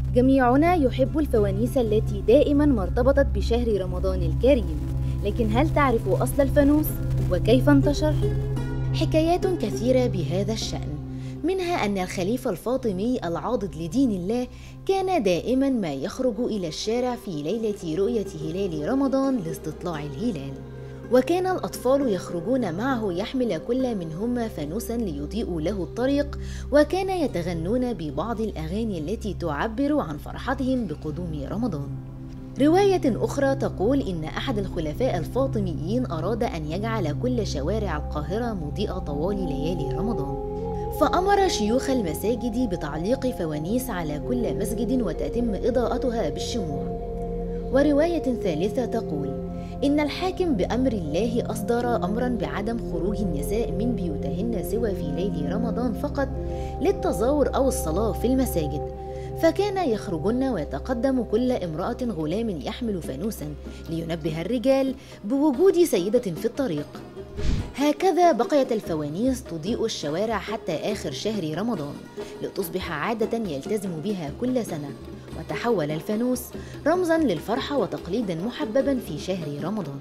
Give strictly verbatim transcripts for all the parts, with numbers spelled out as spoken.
جميعنا يحب الفوانيس التي دائما ما ارتبطت بشهر رمضان الكريم، لكن هل تعرف أصل الفانوس وكيف انتشر؟ حكايات كثيرة بهذا الشأن، منها أن الخليفة الفاطمي العاضد لدين الله كان دائما ما يخرج إلى الشارع في ليلة رؤية هلال رمضان لاستطلاع الهلال، وكان الأطفال يخرجون معه يحمل كل منهما فانوسا ليضيئوا له الطريق، وكان يتغنون ببعض الأغاني التي تعبر عن فرحتهم بقدوم رمضان. رواية أخرى تقول إن أحد الخلفاء الفاطميين أراد أن يجعل كل شوارع القاهرة مضيئة طوال ليالي رمضان، فأمر شيوخ المساجد بتعليق فوانيس على كل مسجد وتتم إضاءتها بالشموع. ورواية ثالثة تقول إن الحاكم بأمر الله أصدر أمرا بعدم خروج النساء من بيوتهن سوى في ليل رمضان فقط للتظاهر أو الصلاة في المساجد، فكان يخرجن ويتقدم كل امرأة غلام يحمل فانوسا لينبه الرجال بوجود سيدة في الطريق. هكذا بقيت الفوانيس تضيء الشوارع حتى آخر شهر رمضان، لتصبح عادة يلتزم بها كل سنة، وتحول الفانوس رمزاً للفرحة وتقليداً محبباً في شهر رمضان.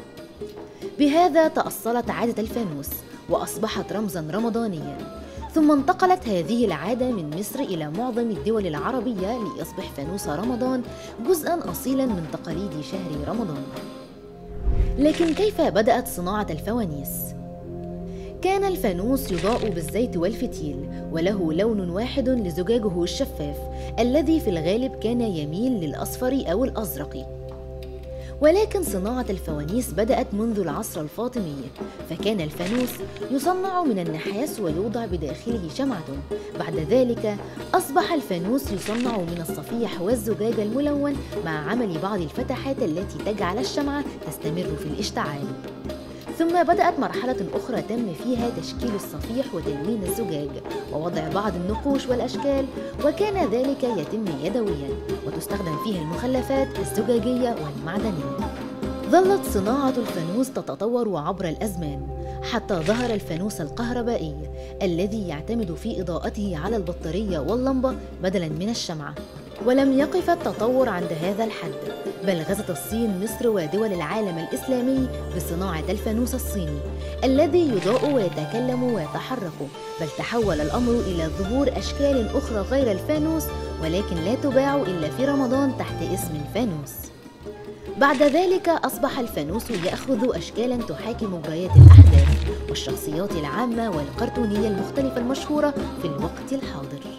بهذا تأصلت عادة الفانوس وأصبحت رمزاً رمضانياً، ثم انتقلت هذه العادة من مصر إلى معظم الدول العربية ليصبح فانوس رمضان جزءاً أصيلاً من تقاليد شهر رمضان. لكن كيف بدأت صناعة الفوانيس؟ كان الفانوس يضاء بالزيت والفتيل، وله لون واحد لزجاجه الشفاف الذي في الغالب كان يميل للأصفر أو الأزرق. ولكن صناعة الفوانيس بدأت منذ العصر الفاطمي، فكان الفانوس يصنع من النحاس ويوضع بداخله شمعة. بعد ذلك أصبح الفانوس يصنع من الصفيح والزجاج الملون مع عمل بعض الفتحات التي تجعل الشمعة تستمر في الاشتعال. ثم بدأت مرحلة أخرى تم فيها تشكيل الصفيح وتلوين الزجاج ووضع بعض النقوش والأشكال، وكان ذلك يتم يدوياً وتستخدم فيها المخلفات الزجاجية والمعدنية. ظلت صناعة الفانوس تتطور عبر الأزمان حتى ظهر الفانوس الكهربائي الذي يعتمد في إضاءته على البطارية واللمبة بدلاً من الشمعة. ولم يقف التطور عند هذا الحد، بل غزت الصين مصر ودول العالم الإسلامي بصناعة الفانوس الصيني الذي يضاء ويتكلم ويتحرك، بل تحول الأمر إلى ظهور أشكال أخرى غير الفانوس، ولكن لا تباع إلا في رمضان تحت اسم الفانوس. بعد ذلك أصبح الفانوس يأخذ أشكالاً تحاكي مجريات الأحداث والشخصيات العامة والكرتونية المختلفة المشهورة في الوقت الحاضر.